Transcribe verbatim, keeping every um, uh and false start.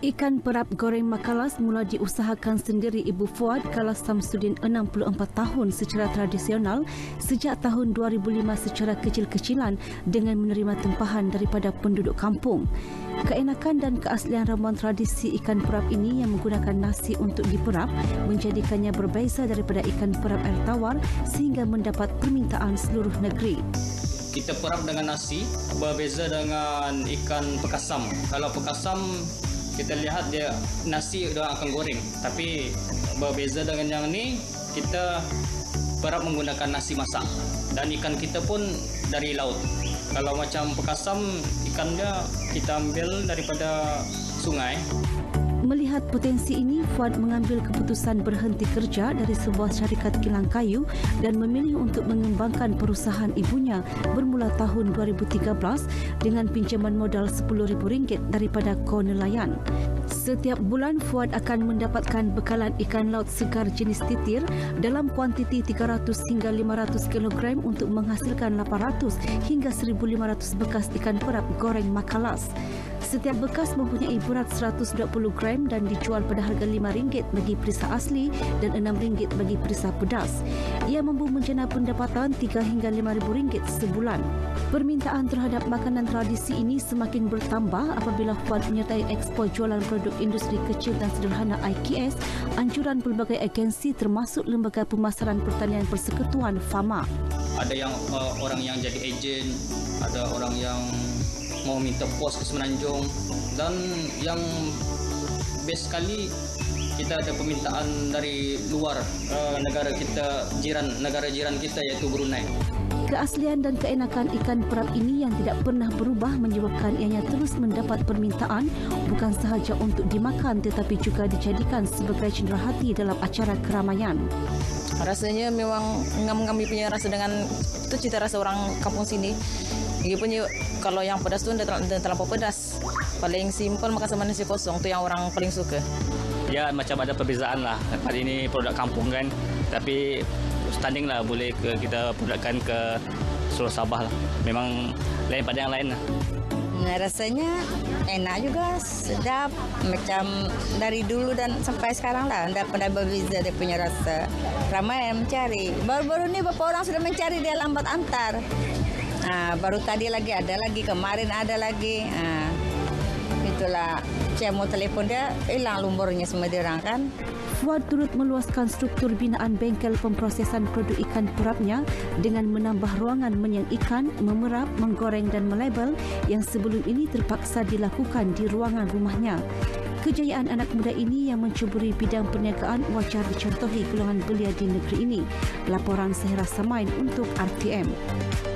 Ikan perap goreng Makalas mula diusahakan sendiri Ibu Fuad Kalas Samsudin enam puluh empat tahun secara tradisional sejak tahun dua ribu lima secara kecil-kecilan dengan menerima tempahan daripada penduduk kampung. Keenakan dan keaslian ramuan tradisi ikan perap ini yang menggunakan nasi untuk diperap menjadikannya berbeza daripada ikan perap air tawar sehingga mendapat permintaan seluruh negeri. Kita perap dengan nasi, berbeza dengan ikan pekasam. Kalau pekasam, kita lihat dia nasi dia akan goreng. Tapi berbeza dengan yang ni, kita perap menggunakan nasi masak. Dan ikan kita pun dari laut. Kalau macam pekasam, ikan dia kita ambil daripada sungai. Melihat potensi ini, Fuad mengambil keputusan berhenti kerja dari sebuah syarikat kilang kayu dan memilih untuk mengembangkan perusahaan ibunya bermula tahun dua ribu tiga belas dengan pinjaman modal sepuluh ribu ringgit daripada Ko Nelayan. Setiap bulan, Fuad akan mendapatkan bekalan ikan laut segar jenis titir dalam kuantiti tiga ratus hingga lima ratus kilogram untuk menghasilkan lapan ratus hingga seribu lima ratus bekas ikan perap goreng Makalas. Setiap bekas mempunyai berat seratus dua puluh gram dan dijual pada harga lima ringgit bagi perisa asli dan enam ringgit bagi perisa pedas. Ia mampu menjana pendapatan tiga hingga lima ribu ringgit sebulan. Permintaan terhadap makanan tradisi ini semakin bertambah apabila Fuad menyertai Expo Jualan Produk Industri Kecil dan Sederhana I K S, anjuran pelbagai agensi termasuk Lembaga Pemasaran Pertanian Persekutuan Fama. Ada yang uh, orang yang jadi ejen, ada orang yang mau minta pos ke Semenanjung, dan yang best sekali kita ada permintaan dari luar uh, negara kita, jiran negara jiran kita iaitu Brunei. Keaslian dan keenakan ikan perap ini yang tidak pernah berubah menyebabkan ianya terus mendapat permintaan bukan sahaja untuk dimakan tetapi juga dijadikan sebagai cenderahati dalam acara keramaian. Rasanya memang ngam-ngam punya rasa dengan itu cita rasa orang kampung sini. Dia punya kalau yang pedas tu dia terlampau pedas. Paling simple makan sama nasi kosong tu yang orang paling suka. Ya macam ada perbezaan lah. Hari ini produk kampung kan, tapi standing lah boleh ke kita produkkan ke seluruh Sabah lah. Memang lain pada yang lain lah. Nah, rasanya enak juga, sedap. Macam dari dulu dan sampai sekarang lah. Tidak pernah berbeza dia punya rasa. Ramai yang mencari. Baru-baru ni beberapa orang sudah mencari dia lambat antar. Ha, baru tadi lagi ada lagi, kemarin ada lagi. Ha, itulah, saya mau telefon dia, hilang lumburnya semua dia orang kan. Fuad turut meluaskan struktur binaan bengkel pemprosesan produk ikan perapnya dengan menambah ruangan menyang ikan, memerap, menggoreng dan melabel yang sebelum ini terpaksa dilakukan di ruangan rumahnya. Kejayaan anak muda ini yang mencuburi bidang perniagaan wajar dicontohi golongan belia di negeri ini. Laporan Sehera Samain untuk R T M.